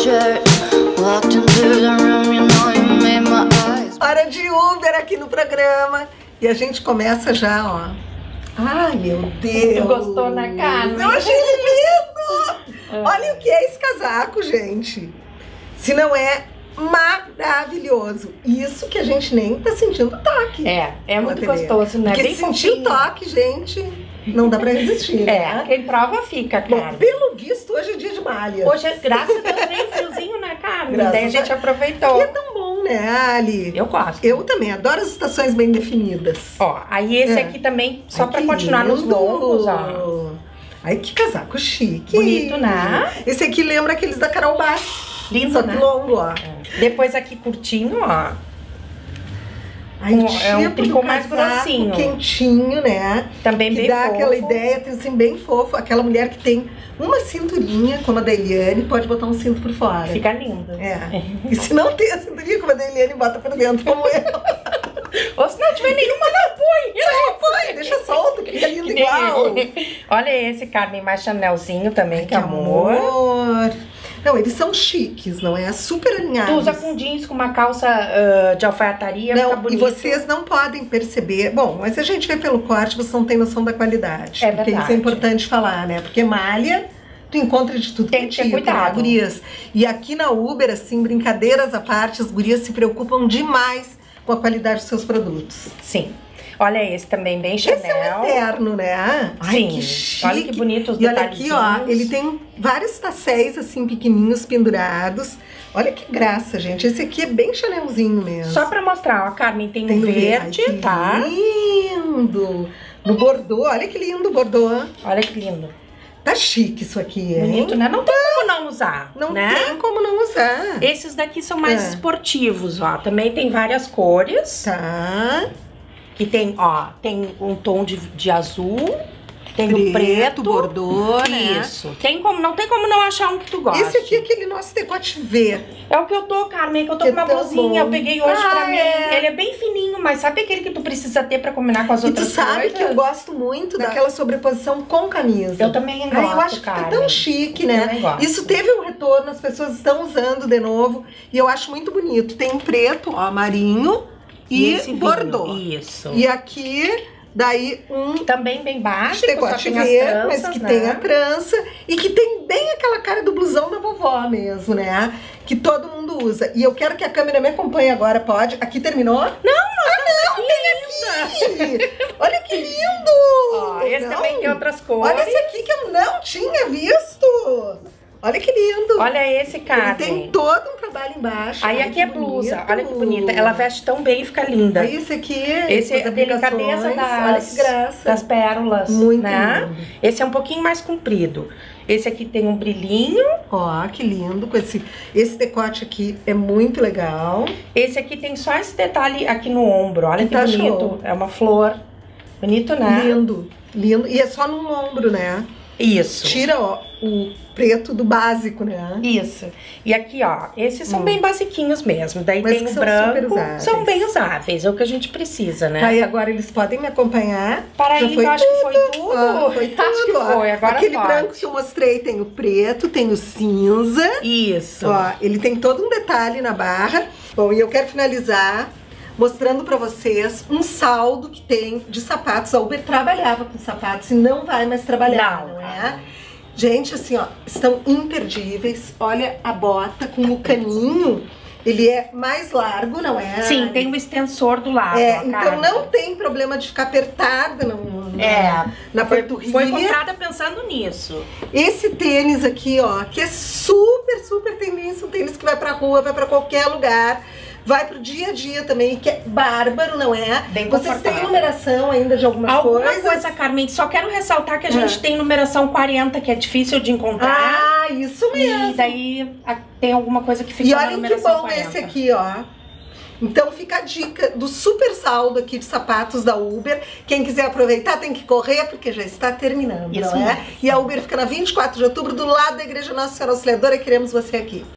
Hora de Uber aqui no programa. E a gente começa já, ó. Ai, meu Deus. Tu gostou na Carmen? Eu achei ele lindo. Olha o que é esse casaco, gente. Se não é maravilhoso. Isso que a gente nem tá sentindo toque. É muito gostoso, né? Porque bem se sentir o toque, gente, não dá pra resistir, né? quem prova fica, cara. Bom, pelo visto, hoje é dia de malhas. Hoje, graças a Deus, veio friozinho, né, Carmen? Graças Daí a gente aproveitou. E é tão bom, né, Ali? Eu gosto. Eu também adoro as estações bem definidas. Ó, aí esse aqui também, só Ai, pra que continuar nos lindo. longos, ó. Ai, que casaco chique. Bonito, né? Esse aqui lembra aqueles da Carol Bassi. Lindo, Só que né? longo, ó. Depois aqui curtinho, ó. Ai, É um tipo tricô do mais casaco grossinho. Quentinho, né? Também que bem dá fofo. aquela ideia, assim, bem fofo. Aquela mulher que tem uma cinturinha, como a da Eliane, pode botar um cinto por fora. Fica lindo. É. E se não tem a cinturinha como a da Eliane, bota por dentro, como eu. Ou se não tiver nenhuma, não põe. Não, põe, deixa solto, que fica lindo igual. Olha esse, Carmen, mais Chanelzinho também, Ai, que amor. Não, eles são chiques, não é? Super alinhados. Tu usa com jeans, com uma calça de alfaiataria, fica Não, bonito. e vocês não podem perceber. Bom, mas a gente vê pelo corte, vocês não têm noção da qualidade. É porque verdade. isso é importante falar, né? Porque malha, tu encontra de tudo. Tem que ter cuidado. Né, gurias? E aqui na Uber, assim, brincadeiras à parte, as gurias se preocupam demais com a qualidade dos seus produtos. Sim. Olha esse também, bem Chanel. Esse é um eterno, né? Ai, Sim. que chique. Olha que bonito os E olha aqui, ó, detalhezinhos. ele tem vários tasséis, assim, pequenininhos, pendurados. Olha que graça, gente. Esse aqui é bem Chanelzinho mesmo. Só pra mostrar, ó, Carmen, tem Tem um no verde, Ai, que tá? lindo! No bordô, olha que lindo o bordô. Olha que lindo. Tá chique isso aqui, hein? Bonito, né? Não tem como não usar, Não né? tem como não usar. Esses daqui são mais esportivos, ó. Também tem várias cores. Tá. Que tem, ó, tem um tom de azul, tem o preto. bordô, né? Isso. Não tem como não achar um que tu gosta. Esse aqui é aquele nosso decote V. É o que eu tô, Carmen, que eu tô Que com uma tão blusinha, bom. eu peguei hoje pra mim. É. Ele é bem fininho, mas sabe aquele que tu precisa ter pra combinar com as E tu outras sabe coisas? que eu gosto muito daquela sobreposição com camisa. Eu também gosto, Ai, eu acho que Carmen. tá tão chique, Eu né? também gosto. Isso teve um retorno, as pessoas estão usando de novo. E eu acho muito bonito. Tem um preto, ó, marinho e esse vinho. bordô. Isso. E aqui, daí Também bem básico, só decote tem as V, tranças, mas que né? tem a trança e que tem bem aquela cara do blusão da vovó mesmo, né? Que todo mundo usa. E eu quero que a câmera me acompanhe agora, pode? Aqui terminou? Não, tem aqui! Olha que lindo! Ó, esse Não. também tem outras cores. Olha esse aqui que eu não tinha visto! Olha que lindo! Olha esse, Carmen. Ele tem todo um trabalho embaixo. Aí Olha aqui que é blusa, bonito. olha que bonita. Ela veste tão bem e fica linda. Aí esse aqui, Esse é as a delicadeza aplicações, olha que graça. das pérolas, Muito né? lindo. Esse é um pouquinho mais comprido. Esse aqui tem um brilhinho. Ó, que lindo. Com esse decote aqui é muito legal. Esse aqui tem só esse detalhe aqui no ombro. Olha que Tá bonito. show. É uma flor. Bonito, né? Lindo, lindo. E é só no ombro, né? Isso. Tira, ó, o preto do básico, né? Isso. E aqui, ó, esses são bem basiquinhos mesmo. Daí Mas tem que o são super branco. usáveis. São bem usáveis, é o que a gente precisa, né? Tá, e agora eles podem me acompanhar. Para Já aí, foi eu acho que foi tudo. Ó, foi tudo. Acho que ó. foi, agora Aquele pode. branco que eu mostrei tem o preto, tem o cinza. Isso. Ó, ele tem todo um detalhe na barra. Bom, e eu quero finalizar mostrando pra vocês um saldo que tem de sapatos. A Uber trabalhava com sapatos e não vai mais trabalhar, não é? Gente, assim, ó, estão imperdíveis. Olha a bota com o caninho. Ele é mais largo, não é? Sim, tem um extensor do lado. É, ó, então Carmen. não tem problema de ficar apertada na panturrilha. Foi comprada pensando nisso. Esse tênis aqui, ó, que é super, super tendência, um tênis que vai pra rua, vai pra qualquer lugar. Vai pro dia a dia também, que é bárbaro, não é? Bem Vocês têm confortável. numeração ainda de algumas coisas? Carmen, só quero ressaltar que a gente tem numeração 40, que é difícil de encontrar. Ah, isso mesmo. E daí tem alguma coisa que fica E na olhem que numeração bom 40. esse aqui, ó. Então fica a dica do super saldo aqui de sapatos da Uber. Quem quiser aproveitar tem que correr, porque já está terminando, Isso não é? mesmo. E a Uber fica na 24 de outubro, do lado da Igreja Nossa Senhora Auxiliadora, e queremos você aqui.